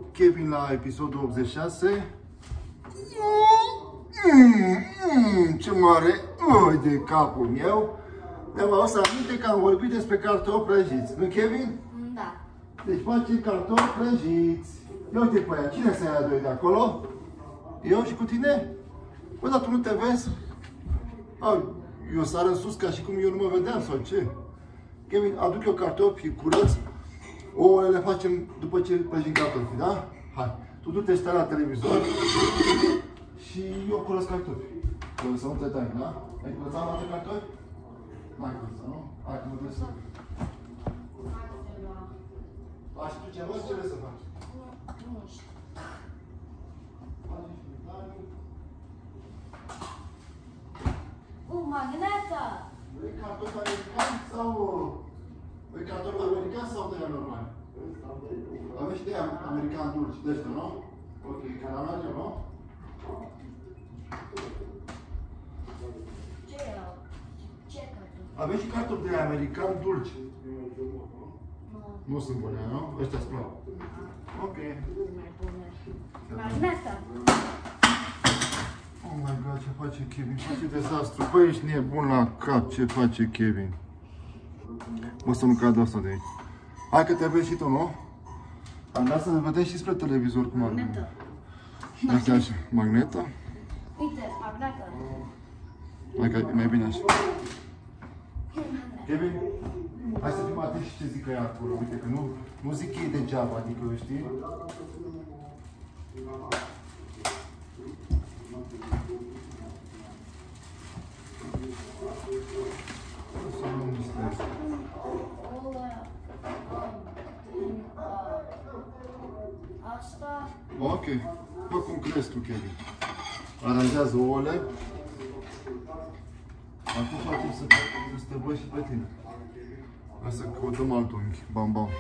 Kevin la episodul 86. Ce mare de capul meu. Ne-am adus aminte că am vorbit despre cartofi prăjiți. Nu, Kevin? Da. Deci face cartofi prăjiți. Ia uite pe aia. Cine să ia doi de acolo? Eu și cu tine? Bă, dar tu nu te vezi? Eu sar în sus ca și cum eu nu mă vedeam sau ce? Kevin, aduc eu cartofi, curăț. Ouăle le facem după ce prăjim cartofi, da? Hai. Tu du-te, stai la televizor și eu curăț cartofi. Să nu te tai, da? Ai curățat la cartofi? N-ai curățat, nu? Hai, că mă trebuie să... Faci tu ceva? Ce vrei să faci? Nu știu. Magnetă! Vrei cartofi americani sau... Vrei cartofi americani sau de normal? Aveți și de american dulci, de ăștia, nu? Ok, caramel, nu? Ce cartofi? Aveți și cartofi de american dulci. Nu sunt bune, nu? Ăștia-ți plac. Ok. Magnetă! Oh my god, ce face Kevin? Face dezastru. Băi, ești nebun la cap. Ce face Kevin? O să nu cadă asta de aici. Hai că te vezi și tu, nu? Am dat să ne vedem și spre televizor cum arată. Magnetă. Asta așa. Magnetă? Uite, magnetă. Hai că e mai bine așa. Kevin, hai să fim atenți ce zic ea acolo. Uite că nu zic ei degeaba, adică, știi? Asta. Ok. Bă, cum crezi tu, Kevin? Aranjează ouăle. Acum facem să te văd și pe tine. Hai să căutăm alt unghi. Bam, bam.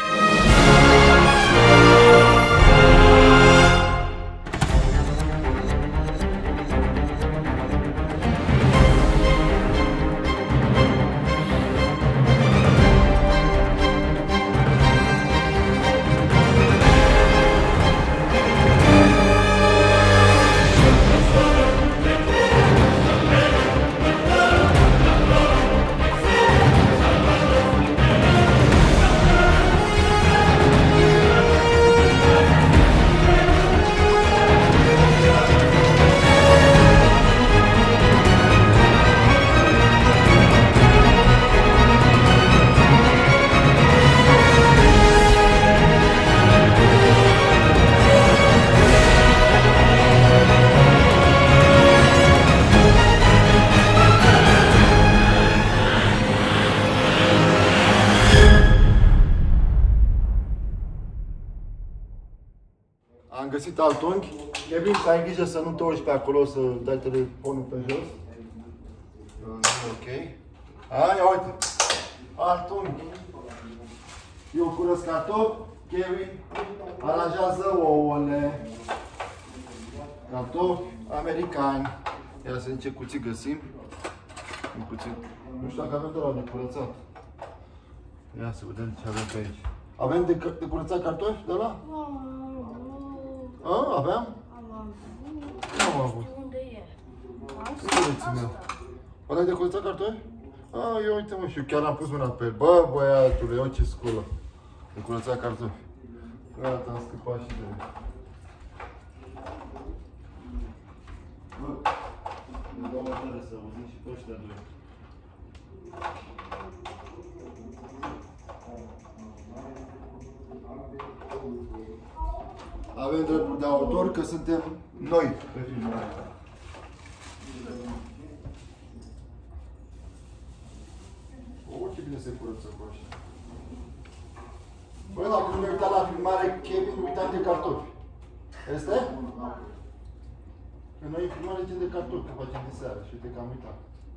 Am găsit alt unghi. Kevin, să ai grijă să nu te urci pe acolo, să dai telefonul pe jos. Ok. Ia uite. Alt unghi. Eu curăț cartofi. Kevin aranjează ouăle. Cartofi americani. Ia să vedem ce cuțit găsim. Un cuțit. Nu știu dacă avem de la de curățat. Ia să vedem ce avem pe aici. Avem de curățat cartofi de la? Aveam? Nu am avut. Unde e? Asta. Ăla-i de curățat cartofi? Eu uite mă, și eu chiar am pus mâna pe el. Bă, băiatule, eu ce sculă. De curățat cartofi. Gata, am scăpat și de el. Bă, ne dau mai tare să auzim și pe ăștia doi. Avem dreptul de autor că suntem noi pe filmul ăsta. Ce bine se curăță cu așa. Băi, dacă nu ne-ai uitat la filmare, Kevin, uitam de cartofi. Este? Că noi în filmare zicem de cartofi, că facem de seară și uite că am uitat.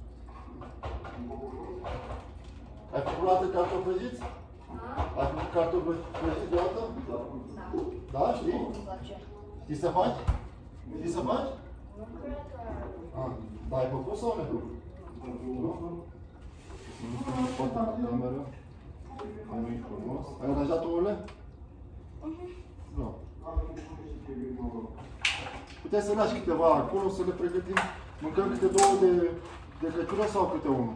Ai făcut o dată cartofi prăjiți? Ai făcut cartofi prăjiți deodată? Da. Da, știi? Știi să faci? Știi să faci? Nu cred că... Dar ai făcut sau nu? Nu? Nu știu, poate la cameră. Nu e frumos. Ai aranjat ouăle? Nu. Puteai să lași câteva acolo, să le pregătim. Mâncăm câte două de căciulă sau câte unul?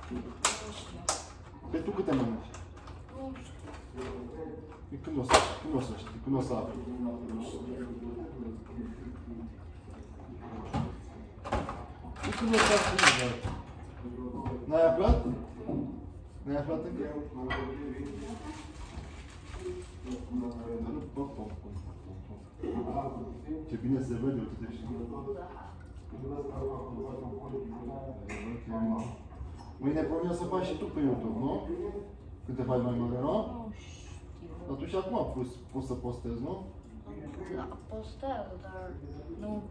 Pe tu câte mănânci? Nu știu. Când o să știi? Când o să afli? Când o să afli? N-ai aflat? N-ai aflat încă? Ce bine se vede, uite și. Mâine promis o să faci și tu pe YouTube, nu? Când te faci mai mare, nu? Nu știu. Atunci acum am pus să postezi, nu? Da, postez, dar nu.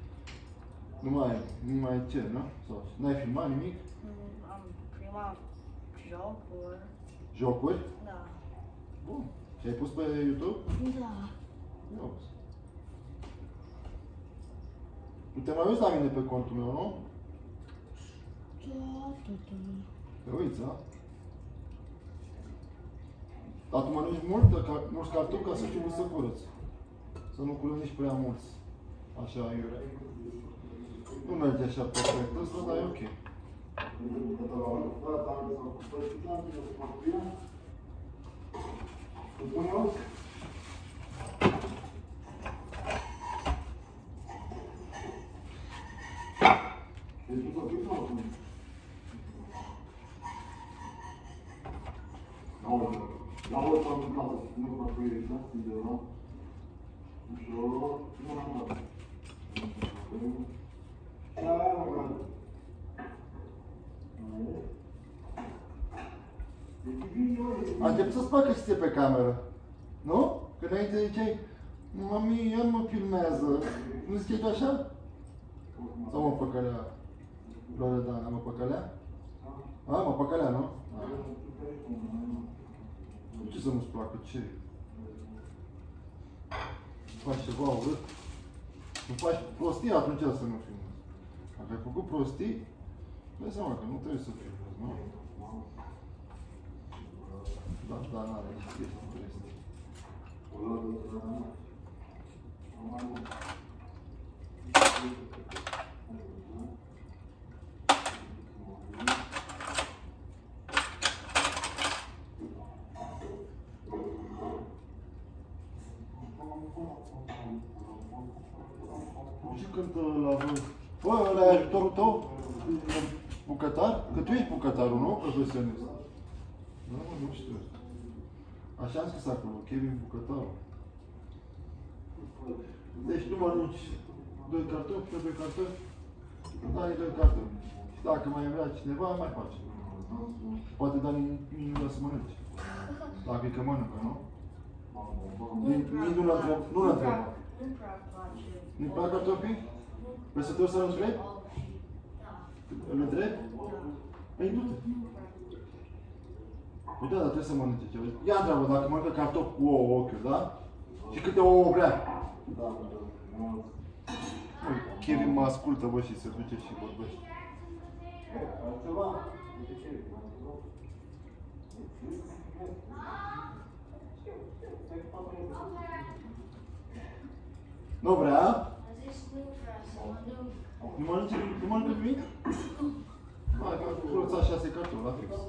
Nu mai e ce, nu? Sau n-ai filmat nimic? Am primat jocuri. Jocuri? Da. Bun. Și ai pus pe YouTube? Da. Eu. Tu te mai uiți la mine pe contul meu, nu? Da. Te uiți, da? Dar tu mănânci mulți cartofi ca să știi cum să curăți. Să nu curăți nici prea mulți. Așa iurea. Nu merge așa perfect ăsta, dar e ok. Aștept să-ți facă și ție pe cameră. Nu? Că înainte ziceai, mami, ia mă filmează. Nu ziceai tu așa? Sau mă păcălea? Loredana, mă păcălea? A, mă păcălea, nu? Ce să nu-ți placă? Ce? Faci ceva urât? Nu faci prostii, atunci să nu filmezi. Dacă ai făcut prostii, dai seama că nu trebuie să filmezi, nu? Da, n-are nici chestii triste. Și când l-a văzut, bă, ăla e ajutorul tău? Bucătar? Că tu ești bucătarul, nu? Profesionist. Da, nu știu. Așa am scris acolo, Kevin bucătarul. Deci tu mănânci 2 cartofi, 2 cartofi, dai 2 cartofi. Și dacă mai vrea cineva, mai faci. Poate Dani nici nu vrea să mănânci. Dacă e că mănâncă, nu? Nici nu l-a întrebat. Nu prea place. Nu-i plac cartofii? Vrei să te să-l întrebi? Îl întrebi? Păi du-te. Păi da, dar trebuie să mănânce ceva. Ia întreabă dacă mănâncă cartofi cu ouă ochiuri, da? Și câte ouă vrea. Kevin mă ascultă, bă, și se duce și vorbește. Nu vrea? A zis nu vrea să mănânc. Nu mănâncă nimic? Hai, că curăța 6 cartofi, la fix.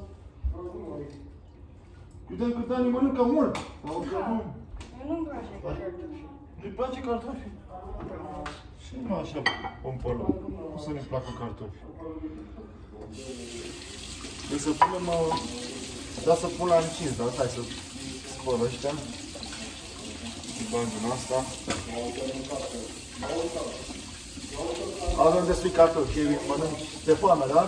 Uite că Dani mănâncă mult. Nu-mi place cartofi. Nu-i place cartofi? Și nu așa om pe ăla. Nu să ne placă cartofi. Deci să punem... Da, să pun la încins, dar hai să spăl ăștia. Și bag din asta. Avem destui cartofi, Kevin, mănânci de foame, da?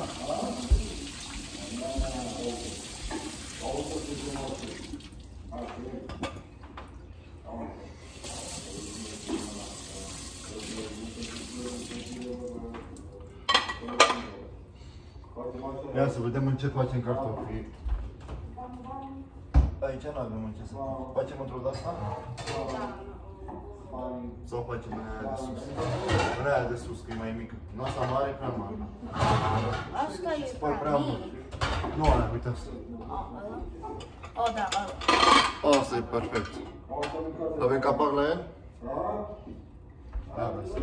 Ia să vedem în ce facem cartofii. Aici nu avem în ce să facem. Facem într-o de asta? Sau facem în aia de sus? În aia de sus, că e mai mică. În asta mare e prea mare. Asta e prea mult. Nu aia, uite asta. O, da, ăla. Asta e perfect. Avem capac la el? Ia vezi.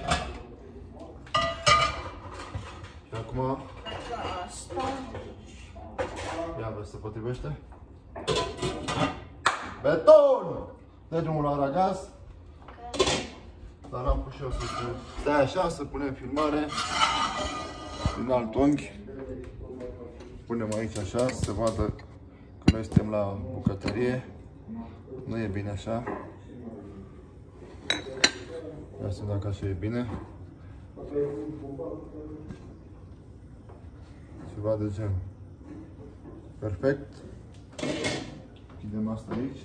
Și acum... Asta. Ia vezi, se potrivește? Beton! Dă drumul la aragaz. Dar am pus și eu să stai așa, să punem filmare din alt unghi. Punem aici așa, să se vadă că noi suntem la bucătărie. Nu e bine așa. Ia să vedem dacă așa e bine. Ceva de gen. Perfect. Chidem asta aici.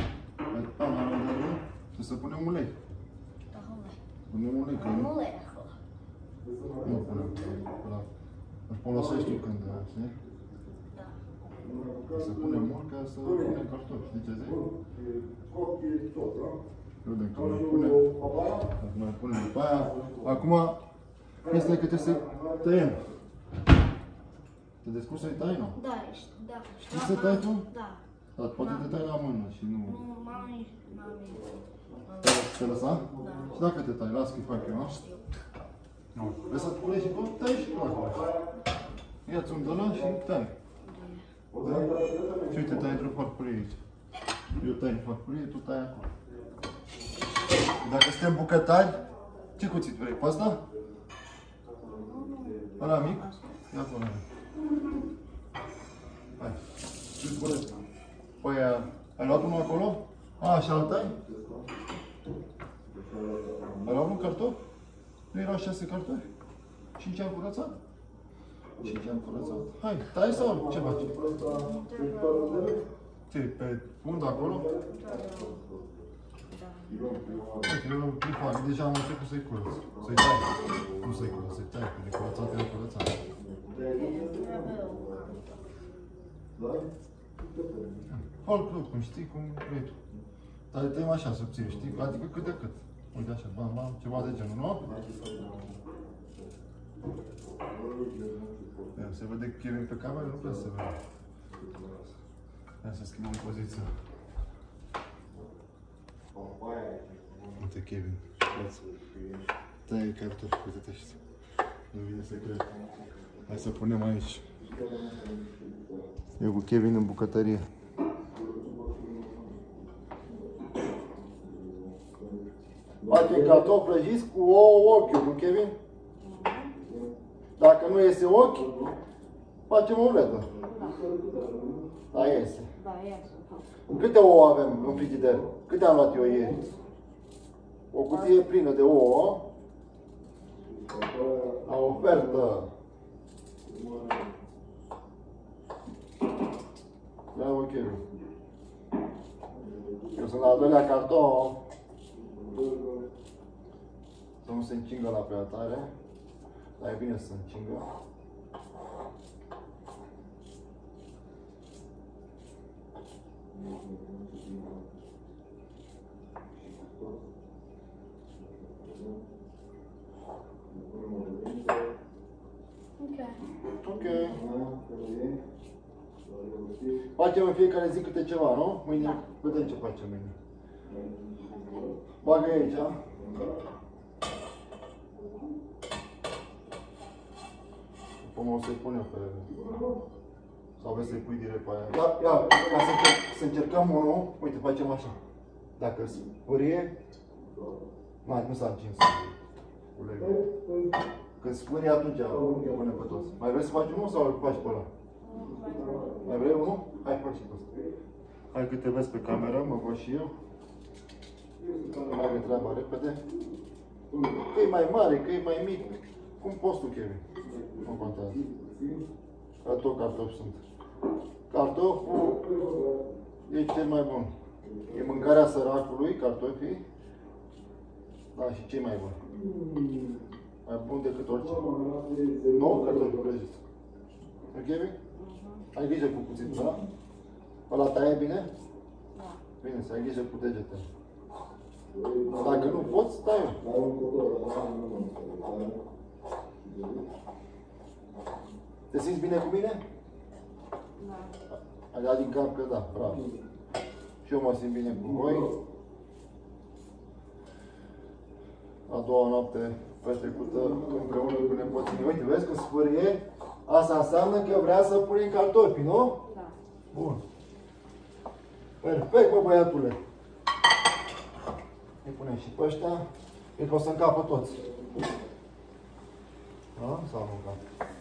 Trebuie să punem ulei. Punem ulei, că nu... Nu punem. Îl folosești tu când, știi? Să punem mult ca să punem cartofi, știi ce zic? Vedem că mai punem. Mai punem după aia. Acum, este că trebuie să tăiem. Te descurci să-i tai, nu? Da, da. Știi să tai tu? Da. Dar poate te tai la mână și nu... Nu, mami. Te lăsa? Da. Și dacă te tai, las că-i fac eu, nu? Știu. Nu. Vrei să pune și tu? Tai și tu acolo. Ia-ți un de ăla și tai. Da? Și uite, tai într-o farfurie aici. Eu tai în farfurie, tu tai acolo. Dacă suntem bucătari, ce cuțit vrei? Pe ăsta? Ăla mic? Ia acolo. Hai. Ce-ți pune? Păi, ai luat unul acolo? A, așa îl tai? Ai luat un cartof? Nu erau 6 cartofi? 5 am curățat? 5 am curățat. Hai, tai sau ce faci? Ce, pe fund acolo? Uite, eu prifoare, deja am început să-i curăț. Să-i tai. Nu să-i curăț, să-i tai, că de curățat e curățat. Fă-l crud, cum știi, cum vrei tu. Dar le tăiem așa, subțiri, știi? Adică cât de cât. Uite așa, bam, bam, ceva de genul, nu? Ia, se vede Kevin pe cameră? Nu prea se vede. Ia să schimbăm poziția. Uite Kevin, tăie cartofi, uite-te așa. Nu vine să cred. Hai să punem aici. Eu cu Kevin în bucătărie. Facem cartofi prăjiți cu ouă ochiuri, nu Kevin? Dacă nu iese ochi, facem o omletă. Da, iese. Da, iese. Câte ouă avem în frigider? Câte am luat eu ieri? O cutie plină de ouă. La ofertă. Ia-o, Kevin. Eu sunt la al doilea cartof. Să nu se încingă la prea tare. Dar e bine să se încingă. Ok. Facem în fiecare zi câte ceva, nu? Mâine vedem ce facem mâine. Bagă aici, a? Cum o să-i pun eu pe... Sau vrei să-i pui direct pe aia? Ia, ca să încercăm unul, uite, facem așa. Dacă spârie... Nu s-a încins uleiul. Când spârie, atunci îl punem pe toți. Mai vrei să faci unul sau îl faci pe ăla? Mai vrei unul? Hai, faci și pe ăsta. Hai că te vezi pe cameră, mă văd și eu. Nu mai e treaba repede. Că e mai mare, că e mai mic. Cum poți tu, Kevin? Nu contează. Ca tot cartofi sunt. Cartoful e cel mai bun. E mâncarea săracului, cartofii. Da, și cei mai buni. Mai bun decât orice. Nu? Cartofi prăjiți. Ok, Kevin? Ai grijă cu cuțitul, da? Ăla taie bine? Da. Bine, să ai grijă cu degetele. Dacă nu poți, tai. Te simți bine cu mine? Da. Ai dat din cap că da, bravo. Și eu mă simt bine cu voi. a doua noapte petrecută împreună cu nepoții. Uite, vezi cum sfârie? Asta înseamnă că vrea să punem cartofi, nu? Da. Bun. Perfect, bă, băiatule. Îi punem și pe ăștia. Cred că o să încapă toți. Da? S-a aruncat.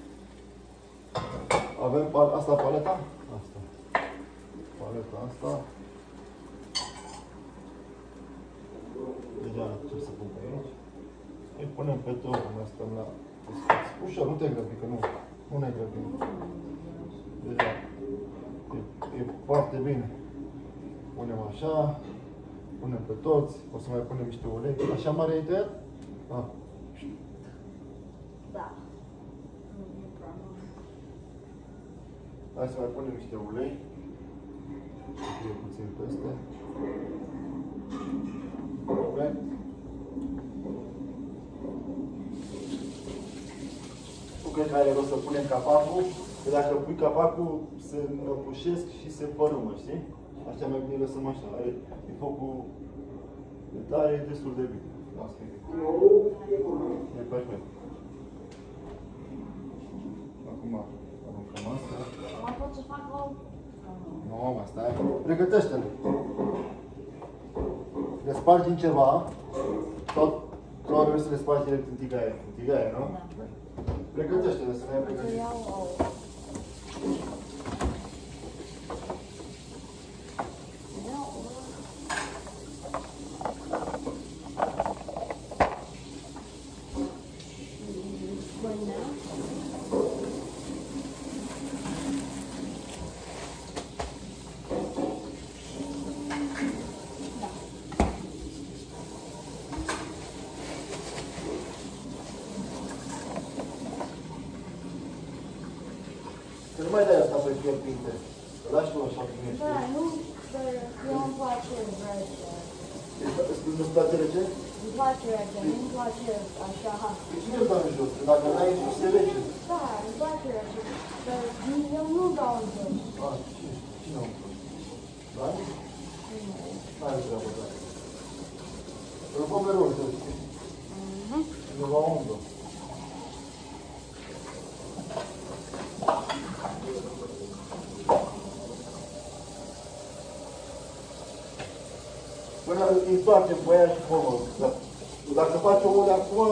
Avem asta paleta? Asta. Paleta asta. Deja ce să pun pe aici. Îi punem pe tot, noi stăm la desfaț. Ușor, nu te grăbi, că nu ne grăbim. Deja e foarte bine. Punem așa, punem pe toți, o să mai punem niște ulei. Așa mare e tăiat? Ah. Da. Hai să mai punem niște ulei. Să fie puțin peste. Perfect. Nu cred că are rost să punem capacul, că dacă pui capacul se înăbușesc și se părâmă, știi? Așa mai bine lăsăm așa. E focul de tare, e destul de bine. Asta e perfect. Acum aruncăm asta. Mai pot să fac o... Nu, mai stai. Pregătește-le. Le spargi din ceva. Sau vrei să le spargi direct în tigaie? În tigaie, nu? Da. Pregătește-le, să ne ai Să pregătit. iau ouă. Iau ouă. Pâine. Să nu mai dai asta pe fierbinte. Că lași tu așa cum ești. Da, nu, dar eu îmi place rece. Nu-ți place rece? Îmi place rece, nu-mi place așa. De cine îl dau în jos? Că dacă n-ai jos, se rece. Da, îmi place rece, dar eu nu dau în jos. Ah, cine au pus? Da? N-ai treabă, da. Îl vom mereu în jos, știi? Nu va umblă. Până îi întoarcem pe aia și formă. Dacă faci ouă de acum,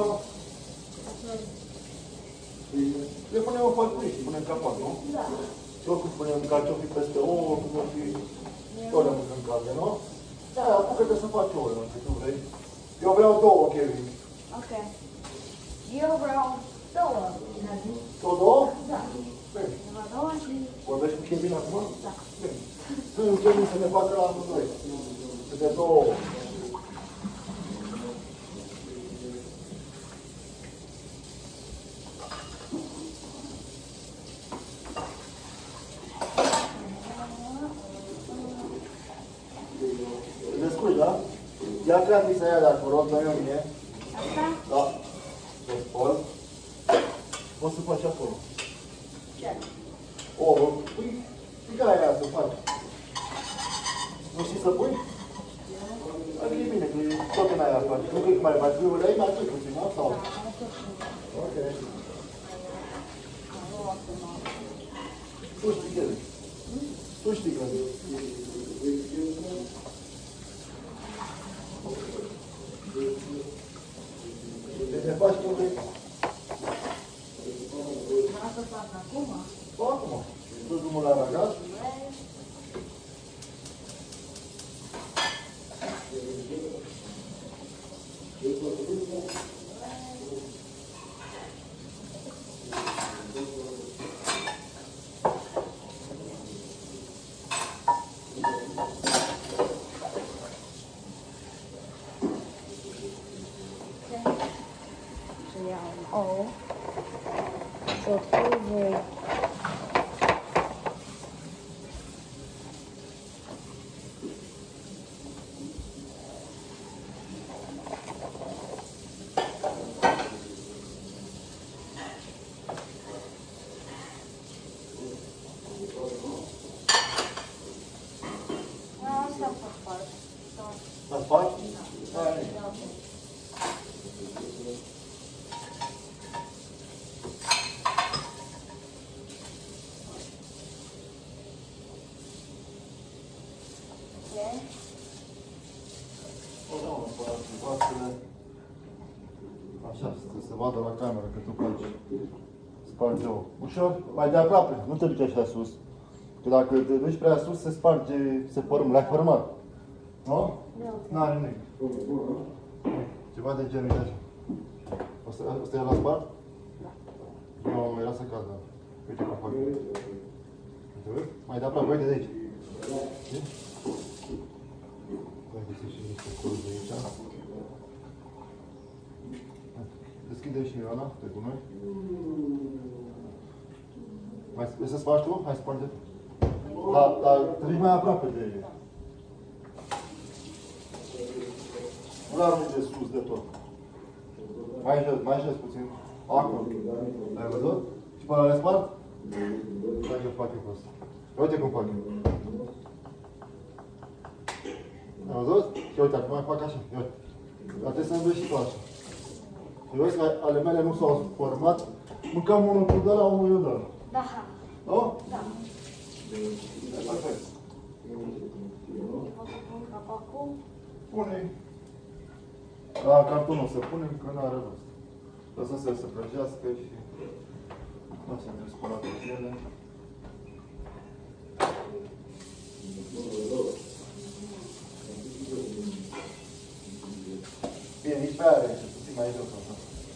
le punem în farfurie și punem capac, nu? Da. Și oricum punem cartofii peste ouă, oricum o fi tot le mâncăm calde, nu? Da, apucă-te să faci ouă, nu știu, tu vrei. Eu vreau două, Kevin. Ok. Eu vreau două. Tot două? Da. Bine. Vreau două și... Vorbești cu Kevin acum? Da. Bine. Sunt Kevin să ne facă la amândoi. Câte două. Descurci, da? Ia creatița aia de acolo, dă-mi o mie. Asta? Da. Să spăl. Poți să faci acolo. Ce? Ouă. Pui tigaia aia să faci. Nu știi să pui? Adică e bine, că tot în aia faci. Nu cred că mai pui ulei, mai pui puțin, da? Sau? Ok. Tu știi că tu știi că deci ne faci tot de... Vreau să fac acum. Fă acum. Du drumul la ragat. Să iau un ou. Să pui. Asta fac. Să faci? Hai. O, da, vasele. Așa, să se vadă la cameră că tu faci. Sparge-o. Ușor, mai de aproape, nu te duci așa sus. Că dacă te duci prea sus, se sparge, se fărâmă, l-ai fărâmat. Nu? N-are nimic. Ceva de genul așa. O să ia la spart? Da. Nu, era să cadă. Uite cum fac. Uite, vezi? Mai de aproape, uite de aici. Știi? Mai găsim și niște colți de aici. Deschide și Ioana, te cu noi. Vrei să spargi tu? Hai, sparge. Dar treci mai aproape de ele. Nu l arunci de sus de tot. Mai jos puțin. Acolo. Ai văzut? Și până le spart? Hai că fac eu pe ăsta. Uite cum fac eu. Ai văzut? Și uite, acum mai fac așa. Uite. Dar trebuie să înveți și tu așa. Și vezi că ale mele nu s-au format. Mâncăm unul cu de la, unul de la. Da. Nu? Da. Perfect. Pot să pun capacul? Pune-i. La cartonul să punem, că n-are rost. Lăsăm să se prăjească și... Așa, trebuie spălate ele. Bine, nici pe aia rece, puțin mai jos așa.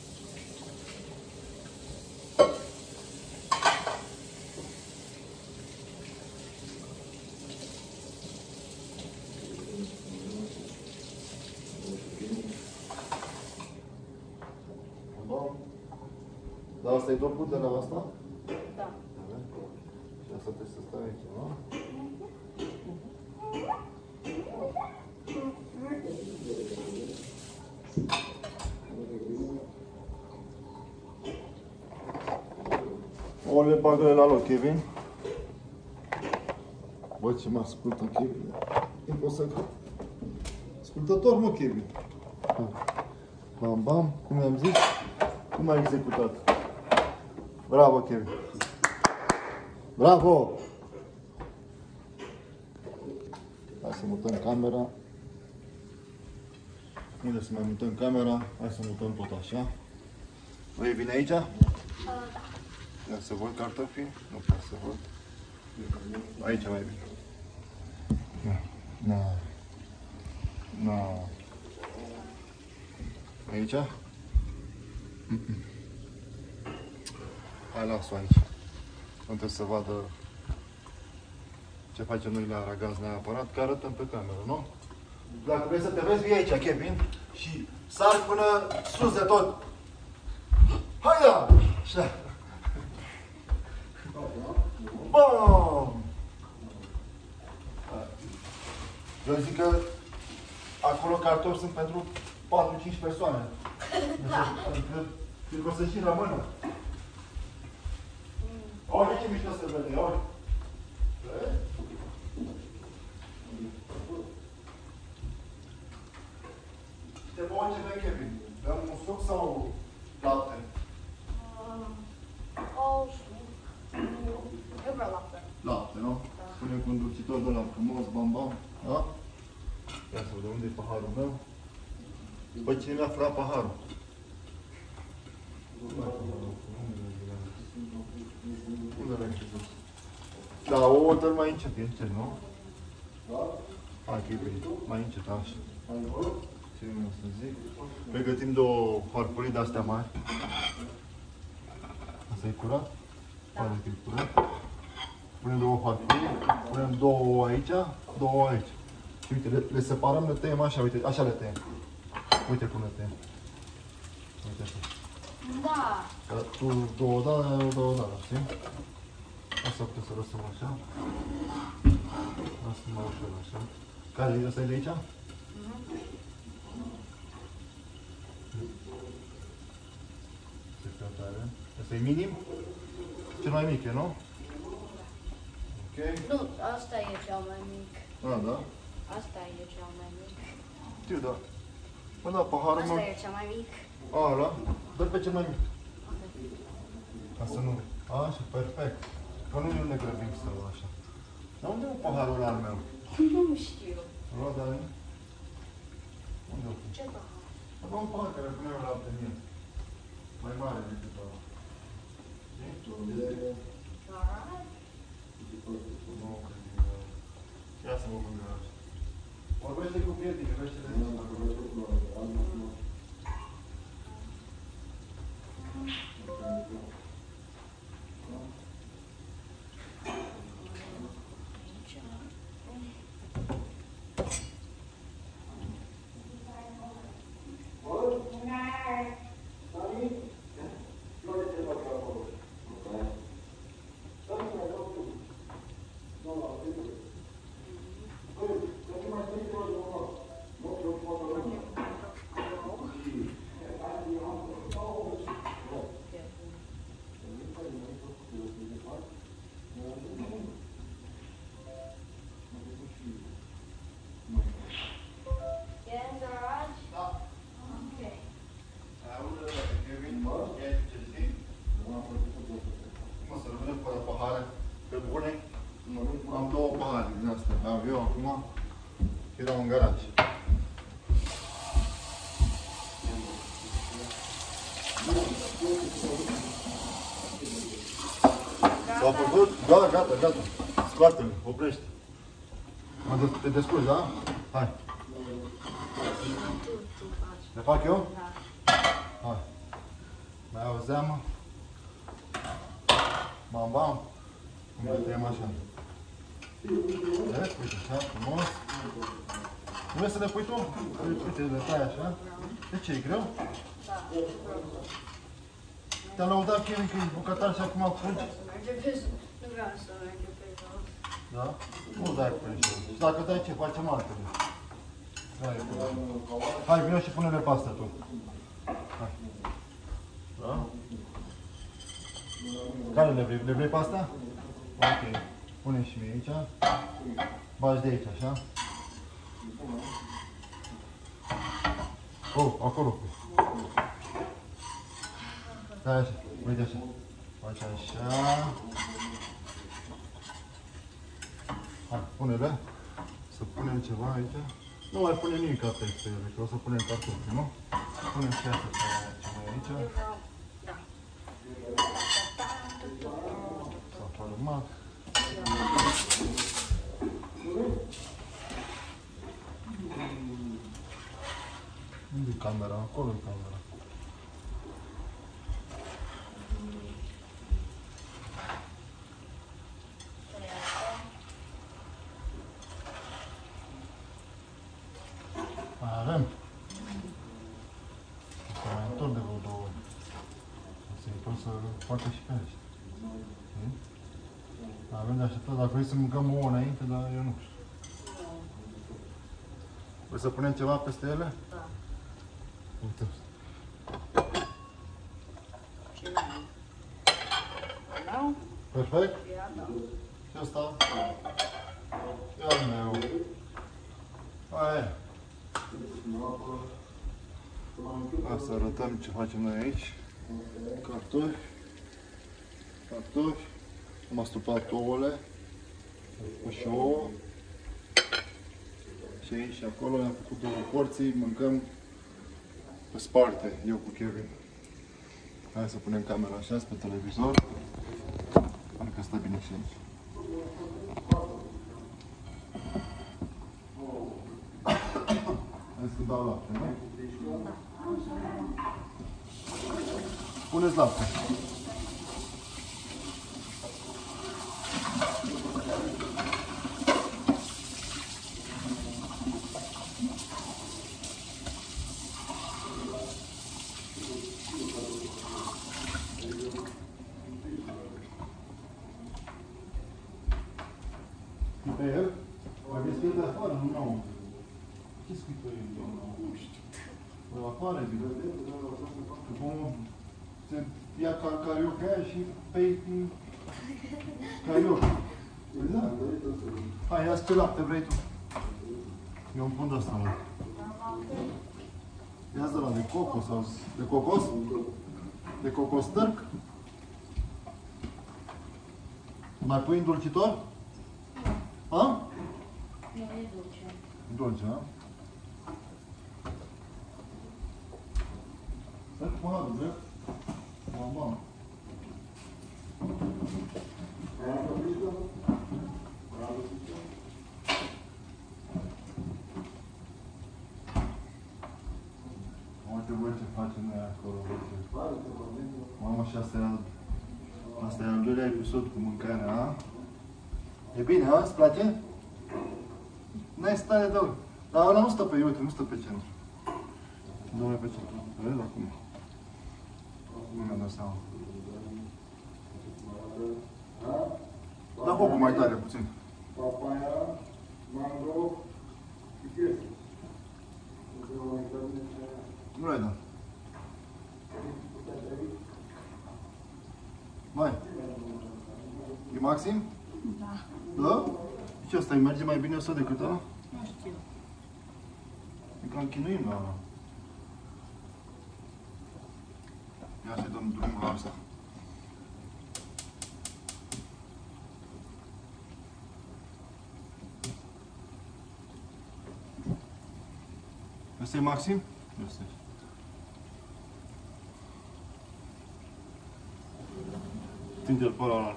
Dar asta e tot de la asta? Da. Și asta trebuie să stai aici, nu? O le bagă la loc, Kevin. Bă, ce mă ascultă, Kevin. Nu pot să cred. Ascultător, mă, Kevin. Bam, bam, cum i-am zis? Cum ai executat? Bravo, Kevin. Bravo! Hai să mutăm camera. Unde să mai mutăm camera? Hai să mutăm tot așa. Vrei vine aici? Da. Ia să văd cartofii? Nu pot să văd. Aici mai bine. Na. Na. Aici? Hai, las-o aici. Nu trebuie să vadă ce facem noi la Aragaz neapărat, că arătăm pe cameră, nu? Dacă vrei să te vezi, vii aici, Kevin, și sari până sus de tot. Hai, da! Așa. Bam! Eu zic că acolo cartofi sunt pentru 4-5 persoane. Adică o să și rămână. Uite ce mișto se vede, uite. Te bău ce vrei, Kevin? Dăm un suc sau lapte? Eu vreau lapte. Lapte, nu? Da. Spune cu un dulcitor de la frumos, bam, bam. Da? Ia să vedem unde e paharul meu. Băi, cine mi-a furat paharul? Unde l-ai încet? Da, ouă dă mai încet, e încet, nu? Da? Hai că e bine, mai încet, așa. Ce vreau să zic? Pregătim două farfurii de-astea mari. Asta e curat? Pare că e curat. Punem două farfurii, punem două aici, două aici. Și uite, le separăm, le tăiem așa, uite, așa le tăiem. Uite cum le tăiem. Uite așa. Da. Că tu două dane, eu două dane, știi? Asta putem să lăsăm așa. Asta mai ușor așa. Care e ăsta e de aici? Asta e minim? Cel mai mic e, nu? Ok. Nu, asta e cel mai mic. Ah, da? Asta e cel mai mic. Știu, da. Bă, da, paharul Asta meu... e cel mai mic. A, ăla? Dă pe cel mai mic. Ca să nu... Așa, perfect. Că nu ne grăbim să așa. Dar unde e paharul ăla al meu? Nu știu. Roada are? Unde o fi? Ce pahar? Avea un pahar care puneam lapte în el. Mai mare decât ăla. Știi? Garaj? Nu, cred că e garaj. Ia să mă în garaj. Vorbește cu prietenii, vește de aici. Am două pahare din astea. Am eu acum. Erau în garaj. S-au făcut? Da, gata, gata. Scoate-l, oprește. Te descurci, da? Hai. Le fac eu? Da. Hai. Mai auzeam, mă? Bam, bam. Cum le tăiem așa. Vezi? Uite, așa, frumos. Nu vrei să le pui tu? Uite, le tai așa. De ce, e greu? Da. Te-am lăudat, Kevin, că ești bucătar și acum fugi. Nu vreau să mergem pe jos. Da? Nu dai pe jos. Și dacă dai, ce facem altele? Hai, vină și pune-le pe astea tu. Hai. Da? Care le vrei? Le vrei pe astea? Ok. Pune și mie aici. Bagi de aici, așa. Oh, acolo. Stai așa, uite așa. Faci așa. Hai, pune-le. Să punem ceva aici. Nu mai pune nimic peste ele, că o să punem cartofi, nu? Punem și asta ceva aici. Da. S-a format. Unde e camera? Acolo e camera. Mai avem. O să mai întorc de vreo 2 ori. O să-i pot să facă și pește. Avem de așteptat, dacă vrei să mâncăm ouă înainte, dar eu nu știu. Vrei să punem ceva peste ele? Da. Uite. Și n-ai. Nu? Perfect? Ia, da. Și ăsta? E al meu. Aia e. Hai să arătăm ce facem noi aici. Cartofi. Cartofi. Am astupat ouăle. Am și ouă. Și aici și acolo am făcut 2 porții. Mâncăm pe sparte, eu cu Kevin. Hai să punem camera așa pe televizor. Cred că stă bine și aici. Hai să dau lapte, nu? Puneți lapte. Pe el? Mai scrie de afară, nu nou. Ce scrie pe el? Nu știu. Pe afară, bine. Cum se ia carioca aia și pei din carioca. Da? Hai, ia-ți ce lapte vrei tu. Eu îmi pun de asta, mă. Ia-ți de la de cocos sau de cocos? De cocos tărc? Mai pui îndulcitor? Ha? Nu e dulce. Dulce, a? Stai cu paharul, drept? Mamă. Uite voi ce facem noi acolo. Mamă, și asta e al doilea episod cu mâncarea, a? E bine, a? Îți place? N-ai stare de ori. Dar ăla nu stă pe uite, nu stă pe centru. Domnule pe centru. Vezi acum? Nu mi-am dat seama. Da focul mai tare puțin. Papaya, mango și chestii. Nu l-ai dat. Mai. E Maxim? Da. Da? Ce asta, îi merge mai bine asta decât ăla? Nu știu. E cam chinuim la ăla. Ia să-i dăm drumul la asta. Ăsta e Maxim? Ăsta e. Stinge-l pe ăla.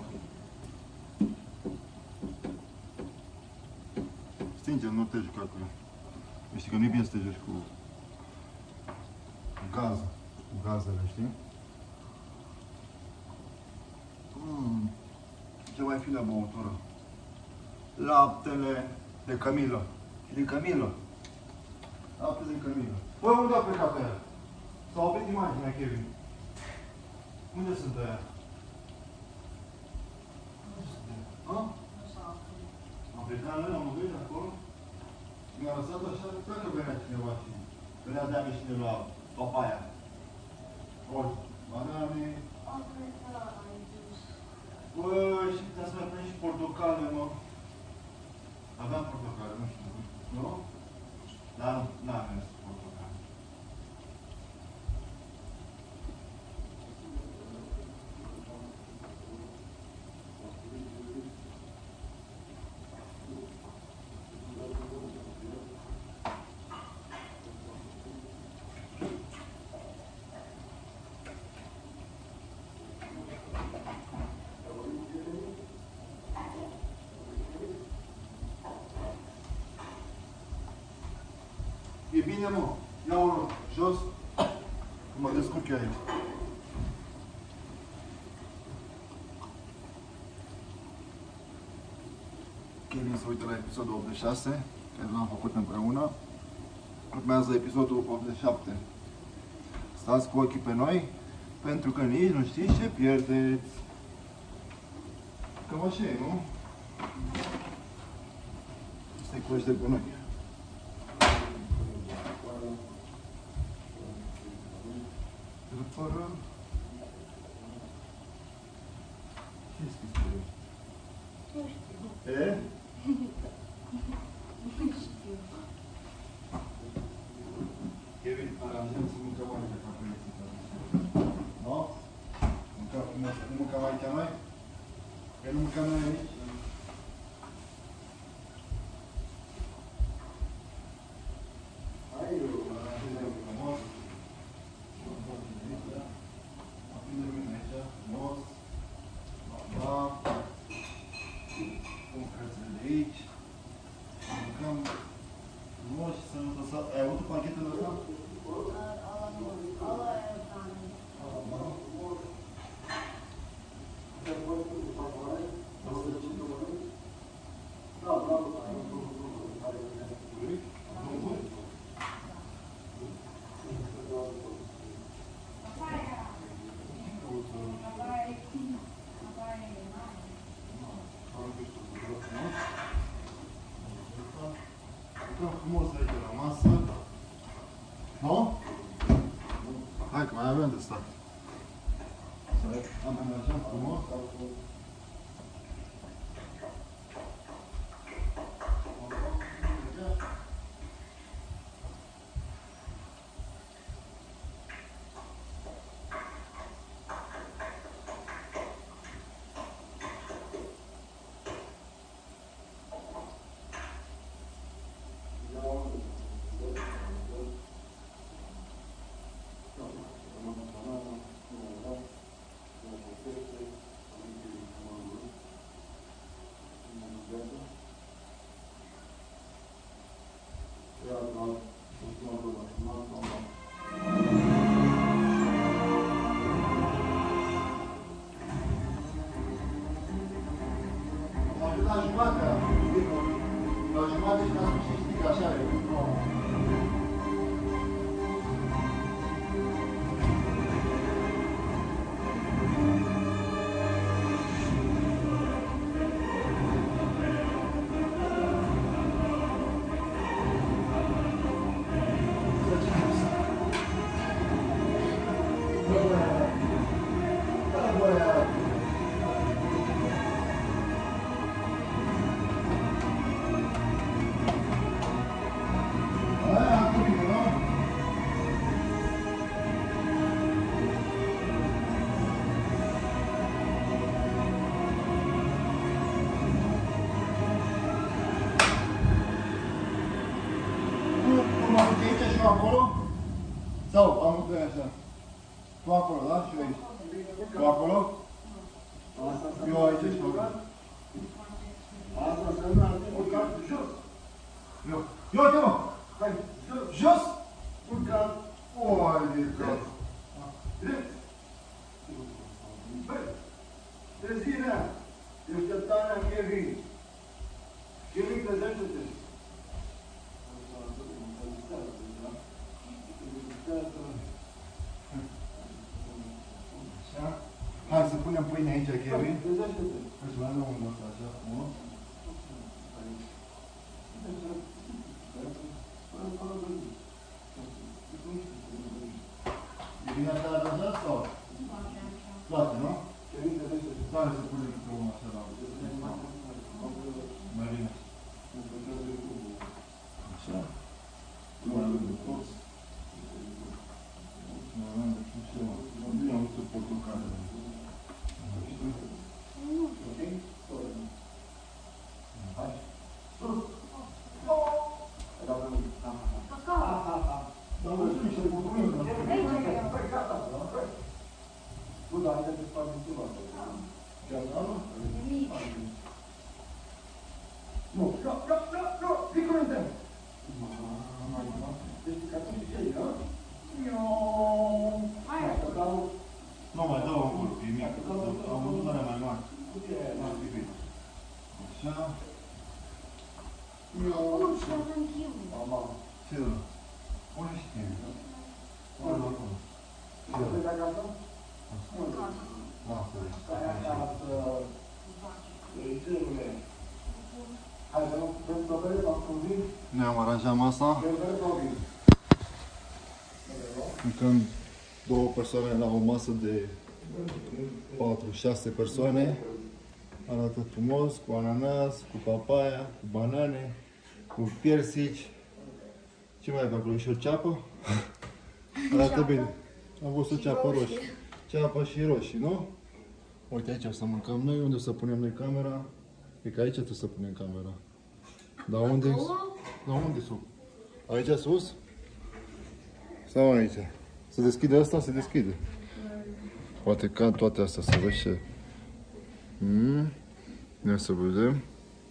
Stinge-l, nu te juca cu el. Știi că nu-i bine să te joci cu gaz, cu gazele, știi? Ce mai fi la băutură? Laptele de Camilo. Și de Camilo. Lapte de Camilo. Băi, unde a plecat aia? S-a oprit imaginea, Kevin. Unde sunt aia? Am plecat la am văzut acolo. Mi-a lăsat așa, cred că venea cineva și venea de-a și de la papaya. Ori, banane. Băi, și putea să mai punem și portocale, mă. Aveam portocale, nu știu. Nu? Dar n-am mers portocale. E bine, mă. Ia unul jos. Că mă descurc eu aici. Kevin se uită la episodul 86, care l-am făcut împreună. Urmează episodul 87. Stați cu ochii pe noi, pentru că nici nu știți ce pierdeți. Cam așa e, nu? Stai cu ăștia pe noi. Fără... Ce-i scris pe el? Nu știu. E? Nu știu. Kevin, aranjăm să mâncăm aici de capăieții. Nu? Mâncăm frumos. Nu mâncăm aici noi? Că nu mâncăm noi aici? Aranjăm frumos. Aici, mâncăm frumos și sănătos. Ai avut pachetele ăsta? Ăla e bani. Frumos aici la masă. Nu? Hai că mai avem de stat. Să amenajăm frumos. Poate și la sfârșit știi că așa e. Acolo? Sau amândoi așa? Tu acolo, da? Și eu aici. Tu acolo? Eu aici și acolo. Asta înseamnă urcat jos. Eu te mă! Hai, Jos! urcat. Oi, de cap. Drept. Băi, trezirea. Deșteptarea Kevin. Kevin, trezește-te. Așa. Hai să punem pâine aici, Kevin. Trezește-te. Hai să luăm unul ăsta, așa, frumos. E bine așa aranjat sau? Place, nu? Tare să punem pe unul așa la mai bine. Așa. Mai avem de toți. Mai avem de și eu. Bine am văzut portocalele. Hai. Sus! Dar vă spun niște portocale. Nu, dar haideți să facem ceva. Nu, nu, fii cu minte. Deci, ca să fii cei, nu? Nu mai dau acolo, că e mică. Am văzut alea mai mari. N-ar fi bine. Așa. Ce ăla? Pune și tine. Pune acolo. Pleci acasă? Lasă-le. Stai acasă. Regele. Hai să nu putem să bere, v-am convins? Ne-am aranjat masa. Bere sau vin? Mâncăm două persoane la o masă de 4-6 persoane. Arată frumos, cu ananas, cu papaya, cu banane, cu piersici. Ce mai avem acolo? Și o ceapă? Arată bine. Am văzut o ceapă roșie. Ceapă și roșii, nu? Uite, aici o să mâncăm noi. Unde o să punem noi camera? E că aici trebuie să punem camera. Dar unde? Dar unde sus? Aici sus? Sau aici? Se deschide asta? Se deschide. Poate ca toate astea să vezi ce... Ia să vedem.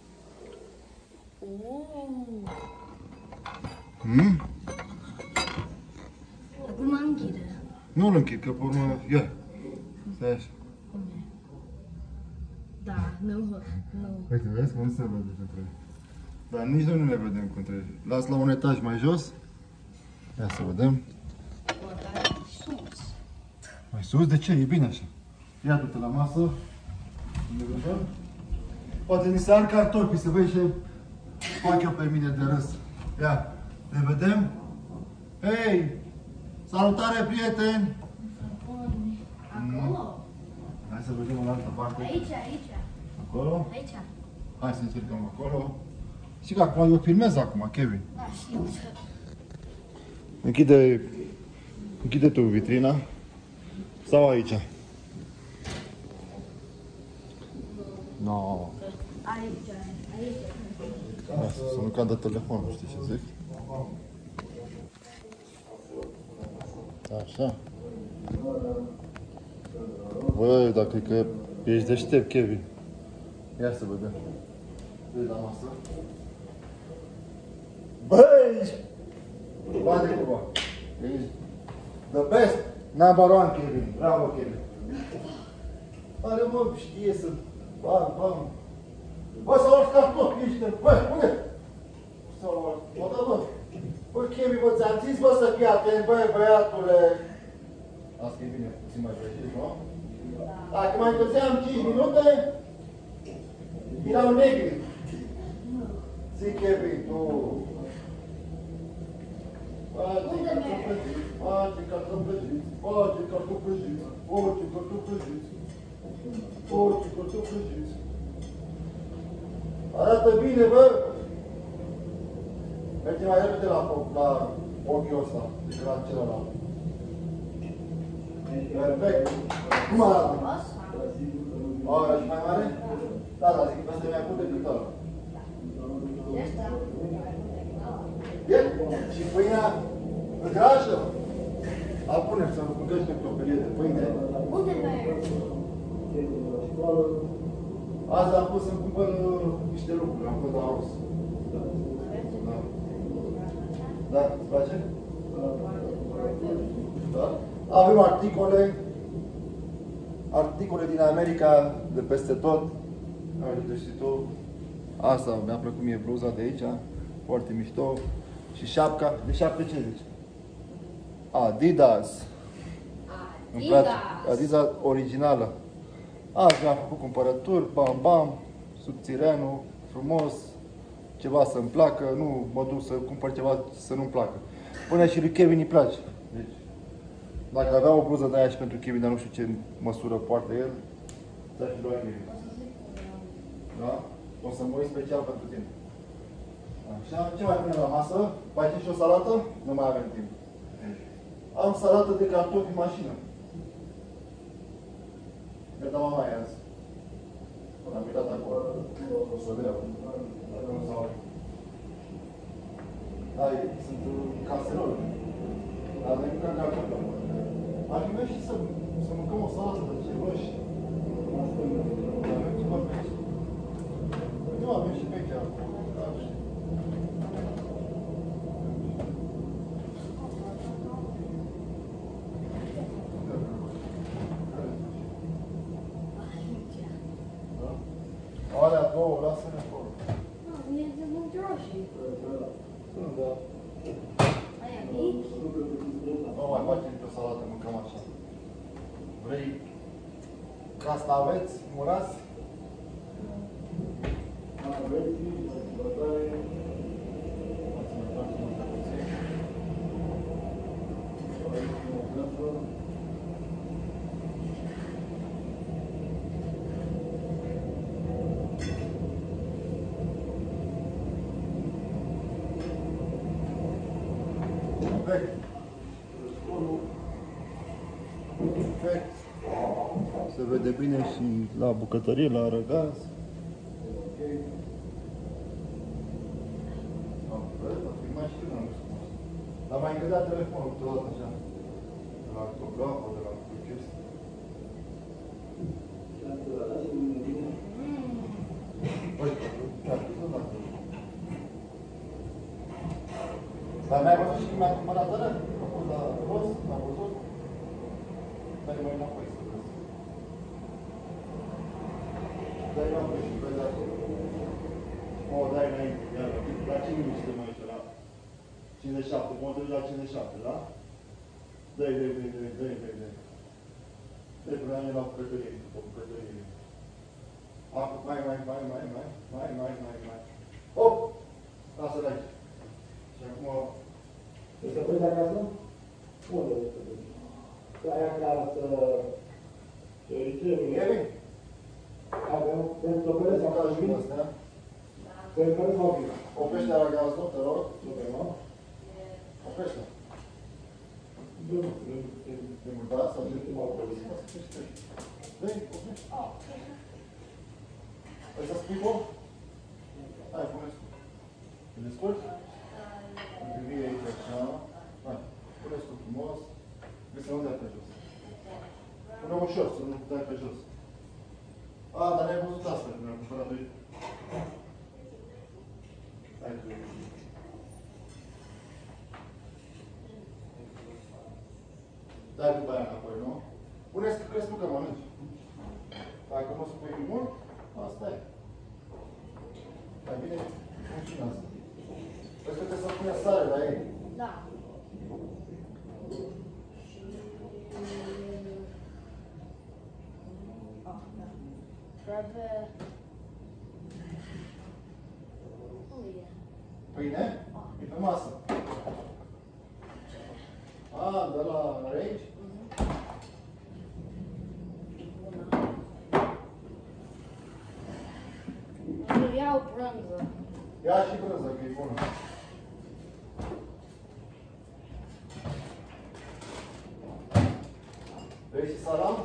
Acum mă închide. Nu-l închid, că pe urmă... Ia. Stai așa. Da, nu. Uite, vezi că nu se vede între ei. Dar nici noi nu le vedem între ei. Las la un etaj mai jos. Ia să vedem. Sus. Mai sus? De ce? E bine așa. Ia du-te la masă. Unde vedem? Poate ni se ar cartofi, să vezi ce fac eu pe mine de râs. Ia, ne vedem? Hei! Salutare, prieteni! Acolo? Hai să vedem în altă parte. Aici. Acolo? Aici. Hai să încercăm acolo. Și că acum eu filmez acum, Kevin. Da, și Închide tu vitrina. Sau aici? No. aici. Lasă, să nu cadă telefonul, știi ce zic? Așa. Băi, dar cred că ești deștept, Kevin. Ia să vedem. Vezi la masă? Băi! Bate cumva. Ești the best number one, Kevin. Bravo, Kevin. Are, mă, știe să... Bam. Bă, să urci cartofi, ești... Bă, unde? ți-am zis, bă, să fii atent, bă, băiatule. Asta e bine, puțin mai precis, nu? Dacă mai întârziam 5 minute, erau negri. Zic, Kevin, tu... Face cartofi prăjiți, face cartofi prăjiți, face cartofi prăjiți, face cartofi prăjiți, face cartofi prăjiți. Arată bine, bă! Merge mai repede la ochiul ăsta decât la celălalt. Perfect! Cum arată? O, era și mai mare? Da, da, zic că ăsta e mai bun decât ăla. Bine? Și pâinea îngrașă? Al punem să mâncăți pe o perie de pâine. Unde mai e? Azi am pus să-mi cumpăr niște lucruri, am fost la Ros. Da. Da, îți place? Da? Avem articole din America, de peste tot. Uite și tu. Asta mi-a plăcut mie bluza de aici, foarte mișto. Și șapca. De șapcă ce zici? Adidas. Îmi place. Adidas originală. Azi mi-am făcut cumpărături, bam, bam, subțireanul, frumos, ceva să-mi placă, nu mă duc să cumpăr ceva să nu-mi placă. Până și lui Kevin îi place. Deci, dacă avea o bluză de aia și pentru Kevin, dar nu știu ce măsură poartă el, ți-ar fi luat Kevin. Da? O să mă uit special pentru tine. Așa, ce mai punem la masă? Mai și o salată? Nu mai avem timp. Am salată de cartofi în mașină. Mi-a mama aia azi. Am uitat acolo. O să o vreau. Dacă nu s-au... Da, sunt caserole. Dar noi mâncăm cartofi. Ar fi mai și să mâncăm o salată de ceva și... Avem ceva pe aici. Nu, avem și pe aici acolo. Alea două, lasă-le acolo. Nu, e de mult roșii. Sunt, da. Aia mici? Nu mai facem nicio salată, mâncăm așa. Vrei castaveți murați? Perfect. Perfect. Se vede bine și la bucătărie, la răgaz. Dar mai încădea telefonul câteodată așa. De la autografă, de la chestii. Dar mi-ai văzut și mi-a cumpărat ăla? A fost la rost, l-am văzut. Dă-i mai înapoi să vezi. Dă-i înapoi și vezi acolo. O, dai înainte, iar. La ce minut suntem aici? La 57, mă duci la 57, da? Dă-i. Dă-i până la mine la bucătărie, după bucătărie. Acum, mai. Hop! Lasă-l aici. Și acum... Este prins acasă? Unde este prins? Să ai acasă... Kevin? Avem pentru opere sau pentru vin? Pentru opere sau vin? Oprește la gaz, nu, te rog. Oprește. De mult, da? Sau de mult? Dă-i, oprește. Vrei să spui bun? Hai, pune-ți. Te descurci? Privire aici așa. Hai, pune-ți frumos. Vrei să nu dai pe jos. Pune ușor, să nu dai pe jos. A, dar n-ai văzut asta, că mi-am cumpărat doi. Hai, tu. Dai după aia înapoi, nu? Pune-ți că crezi tu că mănânci. Dacă nu spui mult, asta e. Mai bine funcționează. Crezi că trebuie să pune sare la ei? Da. trebuie... Uite. Pâine? E pe masă. A, de la Rage? Bună. Iau brânză. Ia și brânză, că e bună. Vrei și salam?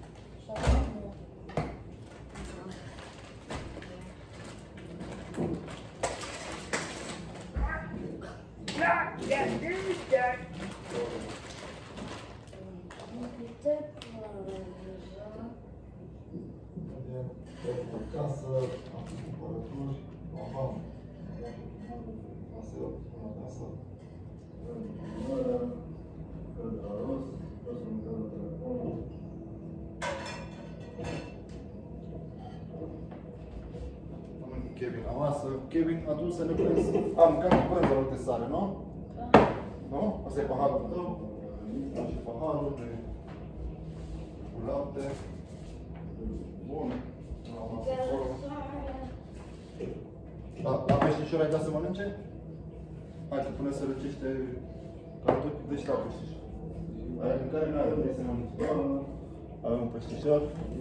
Casă, cumpărături, mamă. Casă, casă. Rost, telefonul. Kevin, la masă. Kevin, atunci să ne prins. Am mâncat cu brânză de sare, nu? Nu? Asta e paharul tău. Și paharul de cu lapte. Bun. La peștișor ai dat să mănânce? Hai că până se răcește cartofi, deci la peștișor. Aia în care n-ai vrei să mănânce. Avem un peștișor.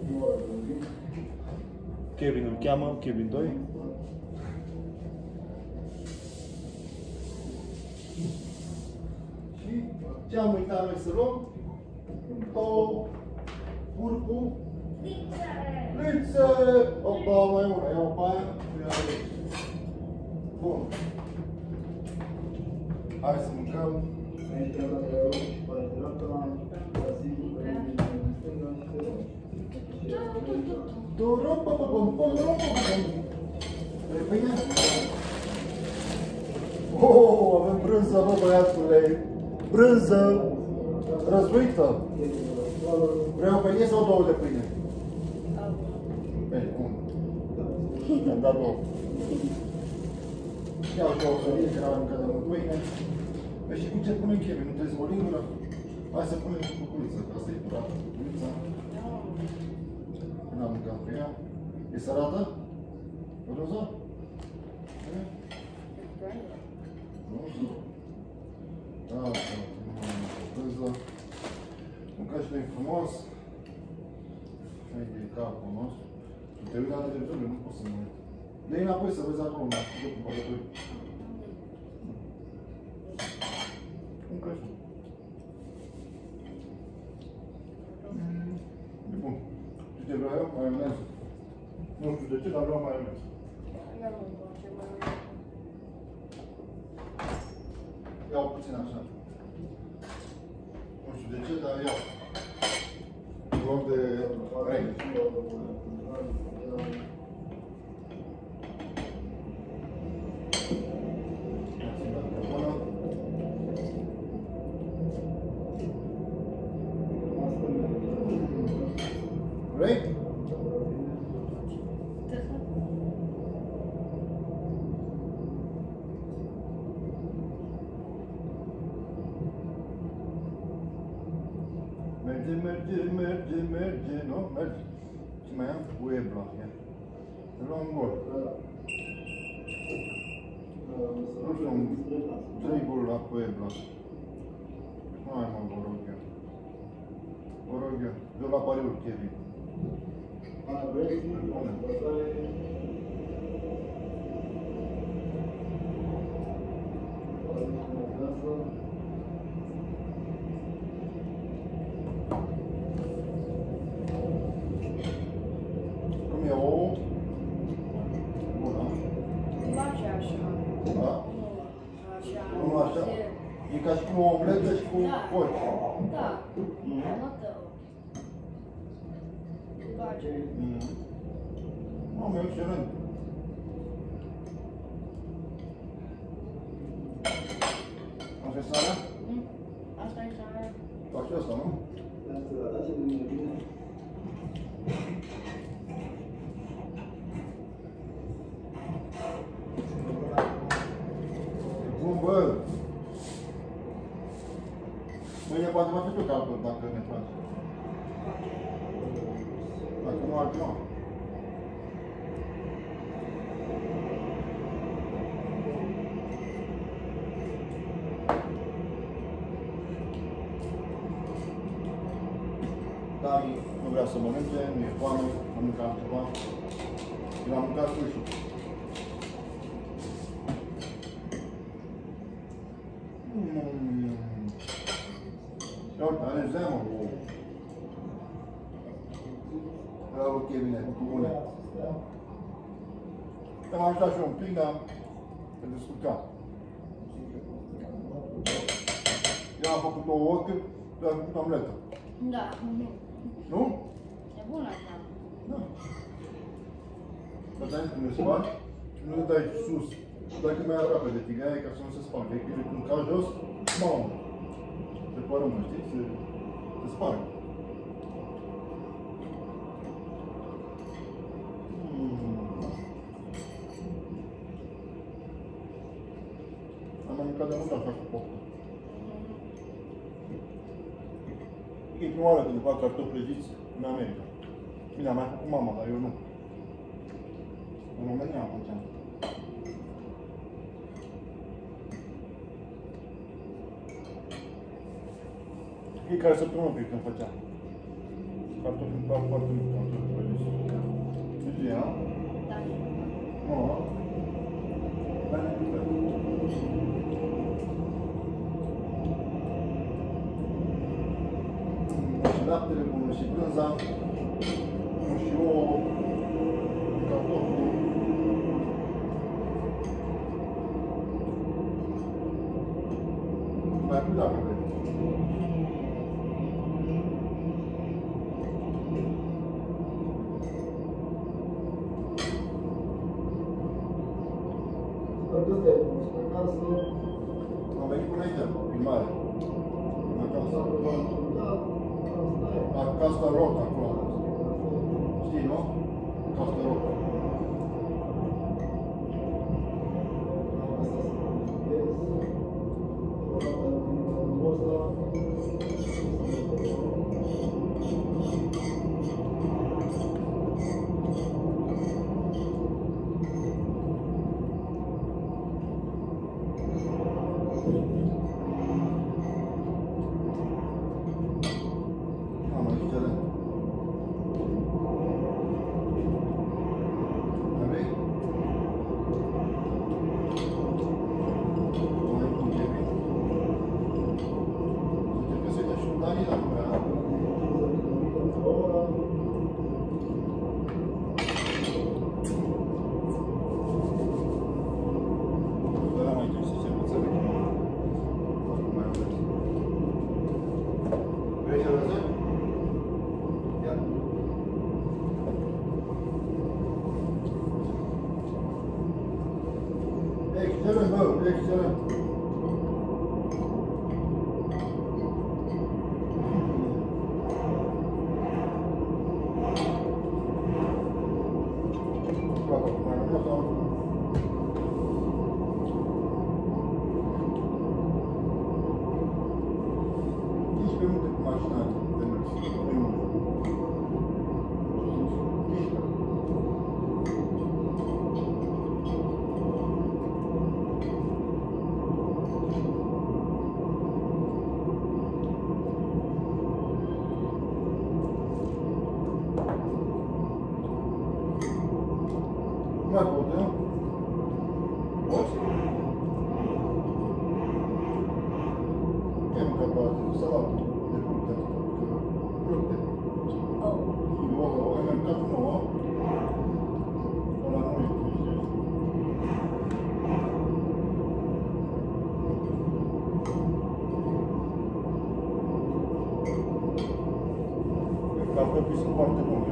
Kevin îl cheamă, Kevin 2. Și ce am uitat noi să luăm? Două curcul. Liță! Opa, mai una, iau pe aia. Bun. Hai să mâncăm. Bine? Oh, avem brânză, bă, băiatule. Brânză răzuită. Vrei o pâine sau două de pâine? Bine, bun. Mi-am dat două. Iau două fărie, că n-am încă de mult pâine. Păi și cu ce punem Kevin? Nu trebuie să o lingură? Hai să punem cucuriță, că asta e curată cucurița. N-am mâncat cu ea. E sărată? Brânză? Nu știu. Da, brânză. Mâncați noi frumos. Hai de capul nostru. Te uita la televiziune, nu poți să mă uit. Dă-i înapoi să vezi acolo, la cumpărături. Cum crezi? E bun. Și te vreau eu? Maioneză. Nu știu de ce, dar vreau maioneză. Iau puțin așa. Nu știu de ce, dar iau. În loc de rei. Vrei? Merge, nu? Merge. Ce mai am? Puebla. Să luăm gol. Nu știu, 3 goluri la Puebla. Hai mă, vă rog eu. Vă rog eu. Eu la pariuri, Kevin. Cum e ouă? Bună. Da? Nu așa? E ca și cu o omletă și cu porci. Da. Mamă, e excelent. Asta e sarea? Asta e sarea. Faci asta, nu? Bun, bă! Mâine poate mai fi pe calcul dacă ne faci. Dacă nu, altceva. Dani nu vrea să mănânce, nu e foame, am mâncat ceva. Eu am mâncat sushi. Ia uite, are zeamă. Era ok, bine, cu bune. Am ajutat și eu un pic, dar pe descurcat. Eu am făcut 2 ochi, tu ai făcut omletă. Da, nu. Nu? E bună asta. Da. Dar dai când se faci, nu le dai sus. Dai cât mai aproape de tigaie ca să nu se spargă. E bine, când cazi jos, mamă. Se părâmă, știi? Se spargă. Am mâncat de mult așa cu poftă. E prima oară când fac cartofi prăjiți în America. Bine, am mai făcut mama, dar eu nu. În România am făceam. Fiecare săptămână cred că îmi făceam. Cartofi îmi plac foarte mult, cartofi prăjiți. Știi, a? Da. Nu, a? Dar nu știu. Și laptele bun, și brânza, și ouă, cartoful. Mai mult dacă vrei. Am venit până aici, prin mare. Acasă. Castle Rock acolo. Știi, nu? Castle Rock. Excelent, bă, excelent. Gata, mai rămas sau? 15 minute cu mașina de mers. Mai pot, nu? Poți? E mâncat pe salată de fructe. Fructe. Ai mâncat nouă? Ăla nu e trist. Cartofii sunt foarte buni.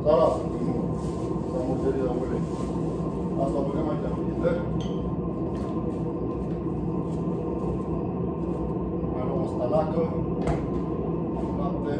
Dar lasă, că nu. S-a mulțărit la ulei. Asta băgăm aici în frigider. Mai luăm o stalacă. Lapte.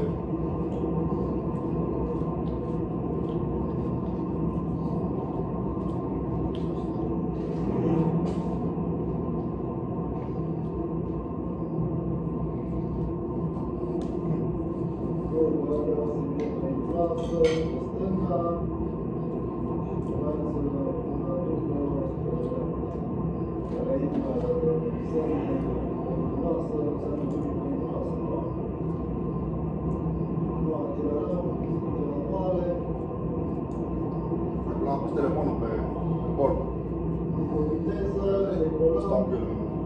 Am pus telefonul pe bord. Stau cu el.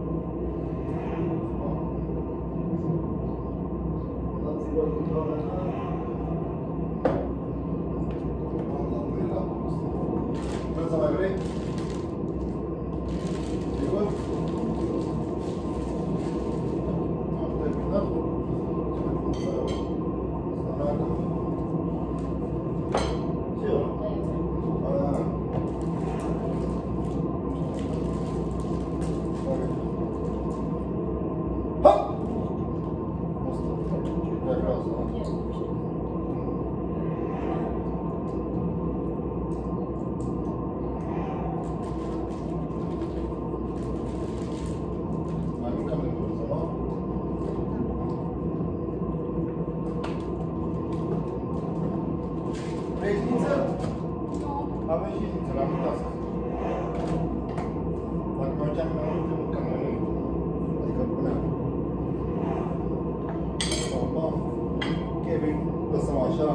Vreți să mai vrei? Sigur? Am terminat. Ce eu? Avem și știință, la mult asta. Dacă mă duceam mai multe, mâncam mai mult. Adică puneam. Bam, Kevin, lăsăm așa.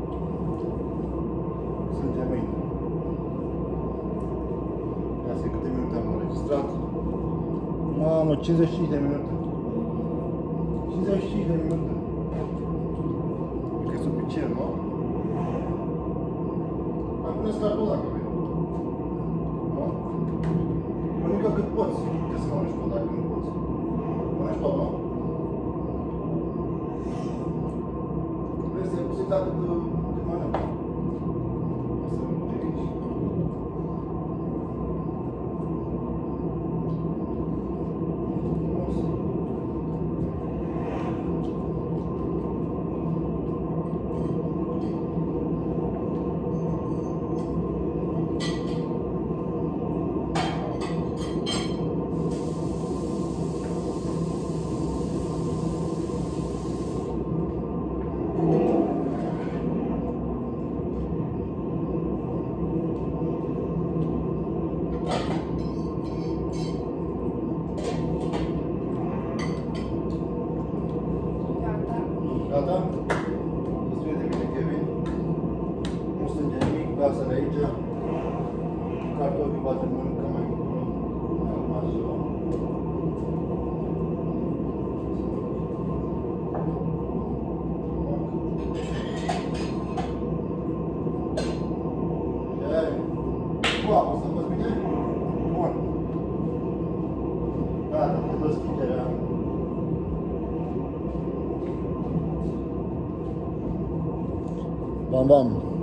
Sânge mâine. Ia să câte minute am înregistrat. Mamă, 55 de minute. 55 de minute. Că e suficient, nu? Puneți cartul dacă vrei. Nu? Mănâncă cât poți. Puteți să mănânci tot dacă nu poți. Mănânci tot, nu? Vrei să-i pus exact cât mănânci. O să te ridici. Gata? Destul de bine, Kevin. Nu strânge nimic, lasă-le aici. Cartofii poate mănâncă mai așa. Cu apă, să faci bine? Bun. Gata, te dă schiderea. Bam, bam.